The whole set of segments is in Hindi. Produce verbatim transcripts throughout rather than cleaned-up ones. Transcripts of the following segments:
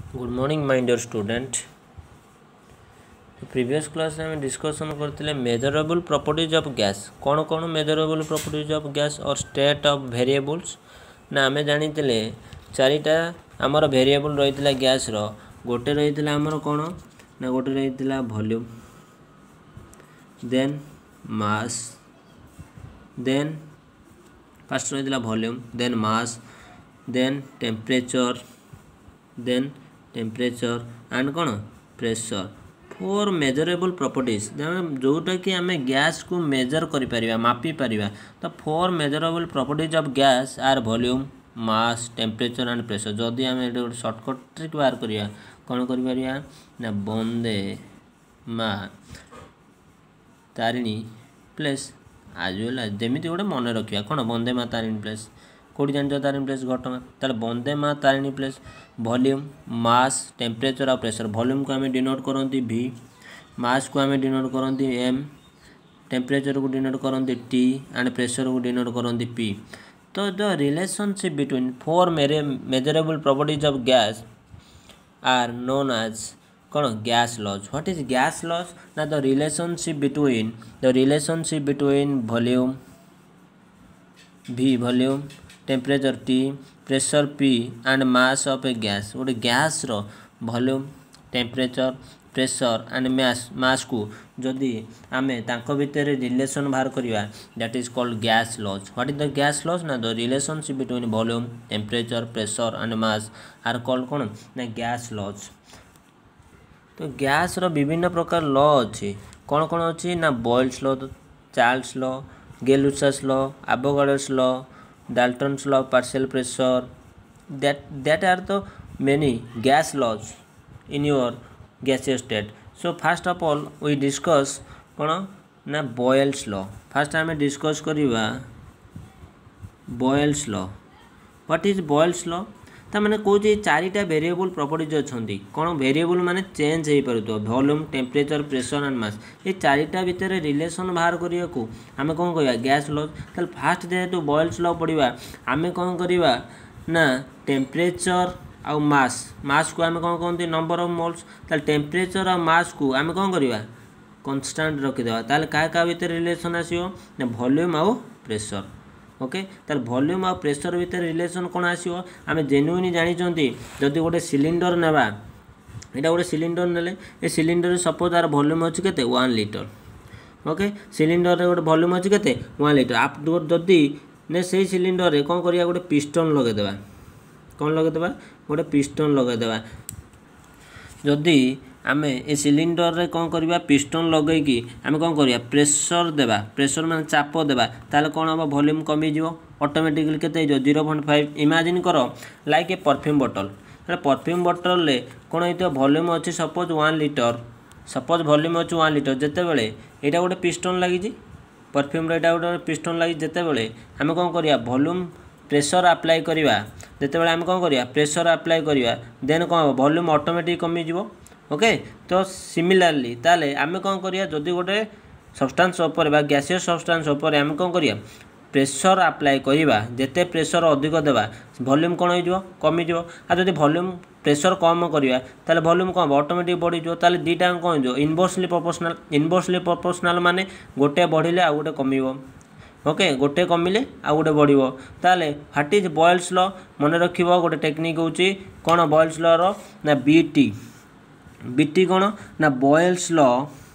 Good morning my dear student. Previous class में हम डिस्कशन करते मेजरेबल प्रॉपर्टीज ऑफ गैस। कौन कौन मेजरेबल प्रॉपर्टीज ऑफ गैस और स्टेट ऑफ वेरिएबल्स ना आम जानी चारिटा आमर वेरिएबल रही गैस रो गोटे रही आमर कौन ना गोटे रही volume then mass then first रही volume then mass then temperature then temperature and कौन प्रेशर फोर मेजरेबल प्रॉपर्टीज जोटा कि आम गैस को मेजर करिपरिया मापी परिया। तो four measurable properties of gas are volume mass temperature and pressure. जदि आम ये गोटे सर्टकट ट्रिक बाहर करिया कौन करिपरिया ना वंदे मा तारिणी प्लेस आज वेल जमी गोटे मन रखा कौन वंदे मा तारिणी प्लेस कौटी जान तारिणी प्लेस घटगां ताले वंदे मा तारिणी प्लेस वॉल्यूम मास टेम्परेचर और प्रेशर। वॉल्यूम को आम डिनोट करती वी मास को आम डिनोट करती एम टेम्परेचर को डिनोट करती टी एंड प्रेशर को डिनोट करती पी। तो the relationship between four measurable properties of gas are known as कौन gas laws. What is gas laws ना the relationship between the relationship between volume V volume temperature T pressure P and mass of a gas. गोटे गैस रो volume temperature pressure and mass mass को जदि आमे तांको भितर रिलेशन बाहर करिया that is called gas laws. What is the gas laws ना the relationship between volume temperature pressure and mass are called कौन ना गैस लॉज। तो गैस रो विभिन्न प्रकार लॉ अच्छी कौन कौन अच्छी ना Boyle's law Charles law Gay Lussac's law Avogadro's law Dalton's law of partial pressure that that are the many gas laws in your gaseous state. So first of all we discuss कौन ना Boyle's law। first आम discuss करिवा Boyle's law। what is Boyle's law ता माने कौन चारिटा वेरिएबल प्रॉपर्टीज अच्छी कौन वेरिएबल माने चेंज हो पार volume temperature pressure and mass ये चारिटा भितर रिलेशन बाहर करिया को आमे कौन कहया गैस लॉज। ताल फास्ट जेहेतु बॉयल्स लॉ पढ़िया आमे कौन करिवा ना टेम्परेचर आ मास मास को आमे कौन कहते नंबर ऑफ मोल्स ताल टेम्परेचर आ मास को आमे कौन करिवा कांस्टेंट रखिदेवा ताल का का भितर रिलेशन आसीओ ना वॉल्यूम आ प्रेशर। ओके तार वॉल्यूम आ प्रेशर भितर रिलेशन कौन आसीओ आमे जेन्युइन जानी जदि गोटे सिलिंडर नेबा यहाँ गोटे सिलिंडर नेले ए सिलिंडर सपोज तार वॉल्यूम अच्छी केते वन लिटर। ओके सिलिंडर रे गोटे वॉल्यूम अच्छी केते वन लिटर आप जदि ने से सिलिंडर रे कौन करिया गोटे पिस्टन लगेदेबा कौन लगेदेबा गोटे पिस्टन लगेदेबा। जदि आमे ए सिलिंडर रे कौन करिया पिस्टन लगेकी आमे कौन करिया प्रेशर देबा प्रेशर माने चाप देबा ताले कौन हम वॉल्यूम कमी जिवो ऑटोमेटिकली केते जो जीरो पॉइंट फाइव। इमेजिन करो like a perfume bottle perfume bottle रे कौन होइतो वॉल्यूम अच्छी suppose one litre suppose volume अच्छी वन लिटर जेते बेले एटा गोटे पिस्टन लागी परफ्यूम रे एटा गोटे पिस्टन लागी जेते बेले आमे कौन करिया वॉल्यूम प्रेशर अप्लाई करिया जेते बेले आमे कौन करिया प्रेशर अप्लाई करिया देन कौन वॉल्यूम ऑटोमेटिक कमी जिवो। ओके तो सिमिलारली ताले आमे कौन करिया जदि गोटे सब्सटेंस उपर बा गैसियस सब्सटेंस उपर आमे कौन करिया प्रेशर अप्लाई करिवा जेते प्रेशर अधिक देबा वॉल्यूम कौन हो कमी जिवो आ जदि वॉल्यूम प्रेशर कम करिया ताले वॉल्यूम कम ऑटोमेटिक बढ़ी जिवो ताले दीटा कौन हो इनवर्सली प्रोपोर्शनल इनवर्सली प्रोपोर्शनल माने गोटे बढ़िले आ गोटे कमिवो। ओके गोटे कमिले आ गोटे बढ़िवो ताले व्हाट इज बॉयल्स लॉ मन रखिबो गोटे टेक्निक होची कौन बॉयल्स लॉ रो ना बीटी बीटी कौन ना Boyle's law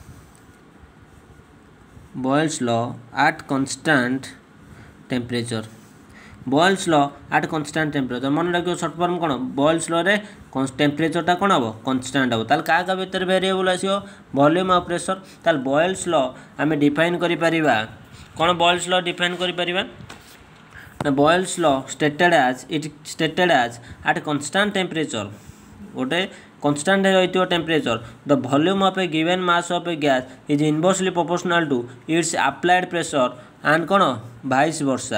Boyle's law at constant temperature Boyle's law at constant temperature मन रखियो शॉर्ट फॉर्म कौन बॉयल्स लॉ रे टेम्परेचरटा कौन हम कांस्टेंट हम ताल का का भीतर वेरिएबल आसीओ वॉल्यूम आ प्रेशर ताल बॉयल्स लॉ आमे डिफाइन करि परिबा कौन बॉयल्स लॉ डिफाइन करि परिबा ना Boyle's law stated as it stated as at constant temperature गोटे constant रही temperature the volume of a given mass of a gas is inversely proportional to its applied pressure and कौन वाइस वर्सा।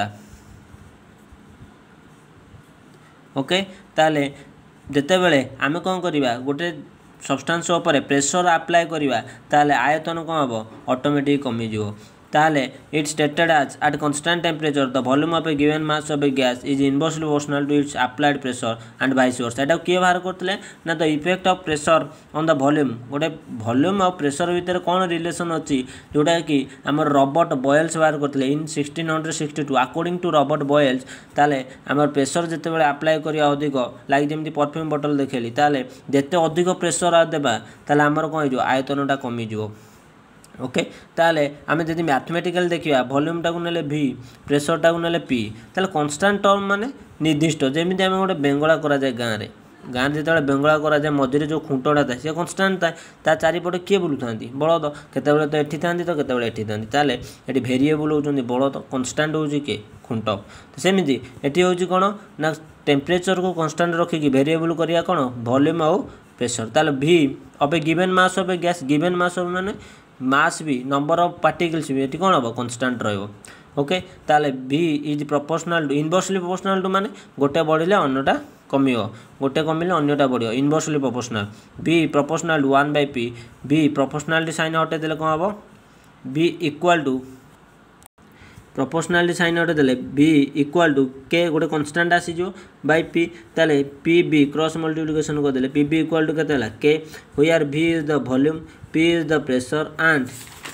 ओके ताले जेते बेले आमे कौन करिवा गोटे सब्सटेंस उपर प्रेशर अप्लाई करिवा ताले आयतन कौन हम ऑटोमेटिक कमी जिवो। ताले it stated as at constant temperature the volume of a given mass of a gas is inversely proportional to its applied pressure and vice versa. एटा किए बाहर करते ना the effect of pressure on the volume गोटे वॉल्यूम और प्रेशर भितर कौन रिलेशन अच्छी जोटा कि आम रॉबर्ट बॉयल्स बाहर करते in sixteen hundred sixty two according to Robert Boyle's. ताले आम प्रेशर जिते बड़े अप्लाई करिया अधिक लाइक जमी परफ्यूम बॉटल देखली ताले जिते अधिक प्रेशर देबा ताले आमर कौन हो आयतनटा कमिजिवो। ओके ताले आम जब मैथमेटिकल देखा वॉल्यूम टाक ने भि प्रेशर टाक ने पी ताले कन्स्टांट टर्म माने निर्दिष्ट जमी आम गोटे बेंगला कराए गाँव में गाँव में जो बेंगला कराए मझे जो खुंटटा था सी कन्स्टांट था ता चारिपटे किए बुलू था बलद केतबेले तो एठी था तो केतबेले एठी था ताले ये भेरिएबल होती बलद कन्स्टांट हो किए खुंट। तो सेमती एटी हूँ कौन ना टेम्परेचर को कन्स्टांट रखिकी भेरिएबल करिया कौन वॉल्यूम आउ प्रेशर। ताले V of a given mass of a gas given mass of माने मास भी नंबर ऑफ पार्टिकल्स भी ये कौन हम कन्स्टांट रो। ओके ताले V is proportional to inversely proportional to माने गोटे बढ़िले अन्यटा कम गोटे कमिले अन्यटा बढ़ inversely proportional V proportional to one by P V proportionality sign हटे देले कौन हम V equal to proportionality sign हटे देले बी इक्वल टू के गोटे कन्स्टांट आसीजो बाय पी ताले पी बी क्रॉस मल्टीप्लिकेशन कर देले पी बी इक्वल टू केते हला K where V is the volume P is the pressure and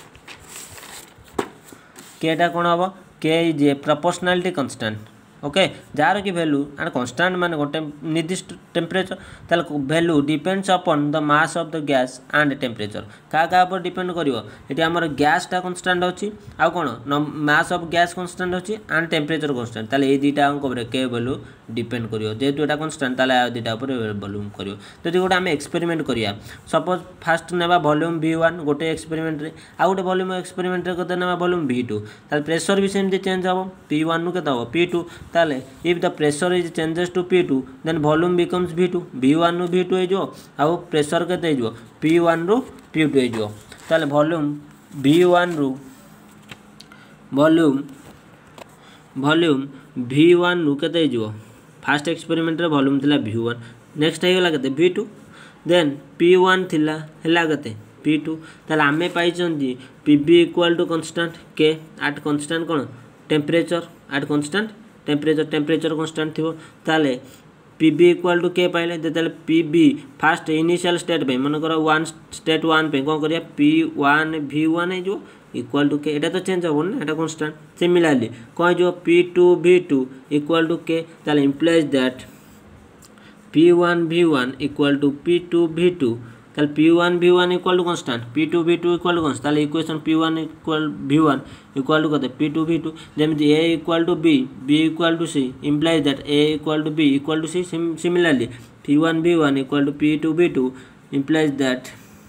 K टा कौन हम K is a proportionality constant। Okay जार की वैल्यू एंड कन्स्टांट माने गोटे निर्दिष्ट टेम्परेचर ताले value depends upon the mass of the gas and temperature क्या क्या पर डिपेंड करिवो एटी हमर गैस टा कन्स्टांट अछि आ कोन मास ऑफ गैस कन्स्टांट अछि एंड टेम्परेचर कन्स्टांट ताले ए दुटा अंक पर के वैल्यू डिपेंड करिवो जेतु एटा कन्स्टांट ताले आ दुटा पर वॉल्यूम करिवो। जदि गोटे आम एक्सपेरिमेंट करिया सपोज फास्ट नेबा वॉल्यूम वी वन गोटे एक्सपेरिमेंट रे आ गोटे वॉल्यूम एक्सपेरिमेंट रे कते नेबा वॉल्यूम वी टू ताले प्रेशर भी सेमती चेंज हो पी वन नु केते हो पी टू ताले if the pressure is changes to P two then volume becomes V two V one ru V two हो जो आउ प्रेशर केते हो P one ru P two हो जो ताले volume V one ru volume volume V one ru केते हो फास्ट एक्सपेरिमेंट रे वॉल्यूम थिला V one नेक्स्ट आइगला केते V two then P one थिला हला केते P two ताले आमे पाई चंदी P B equal to constant K at constant कोन temperature at constant temperature temperature constant थी ताले P V equal to K पाइले जेते P V first initial state पे मन करो वन स्टेट वन पे कौन करिया पी वन वी वन है जो इक्वल टू के एटा तो चेंज हो ना एटा कांस्टेंट सिमिलरली कौन जो P two V two equal to K ताले implies that P one V one equal to P two V two ताले P one V one equal to constant P two V two equal to constant ताले equation P one equal V one equal to कते P two V two जेमति A equal to B B equal to C implies that A equal to B equal to C similarly P one V one equal to P two V two implies that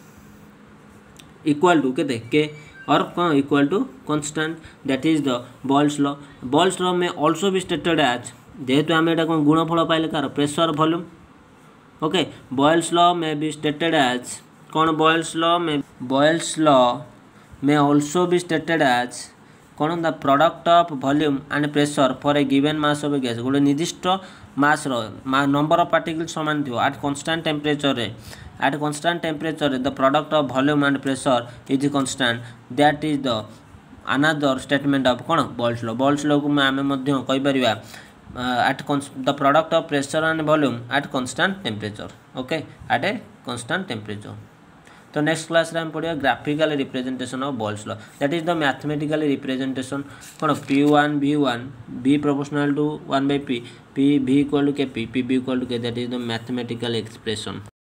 equal to कते K और कौन equal to constant that is the Boyle's law. Boyle's law में आल्सो भी स्टेटेड एज जेहेतु आम एटा कोन गुणफल पाइले कार pressure volume. Okay Boyle's law में बी स्टेटेड एज कौन बॉयल्स लॉ में बॉयल्स लॉ में आल्सो बी स्टेटेड एज कौन the product of volume and pressure for a given mass of a gas गोटे निर्दिष्ट मास रो नंबर ऑफ पार्टिकल समान थी एट कांस्टेंट टेम्परेचर रे एट कांस्टेंट टेम्परेचर रे the product of volume and pressure is constant that is the another statement of कौन बॉयल्स लॉ। बॉयल्स लॉ को आम कही परिबा Uh, at the product of pressure and volume at constant temperature। okay at a constant temperature। तो नेक्स्ट क्लास रे हम पढ़िया graphical representation of Boyle's law that is the mathematical representation कौन P one V one B proportional to one by P P V equal to K P P B equal to K that is the mathematical expression.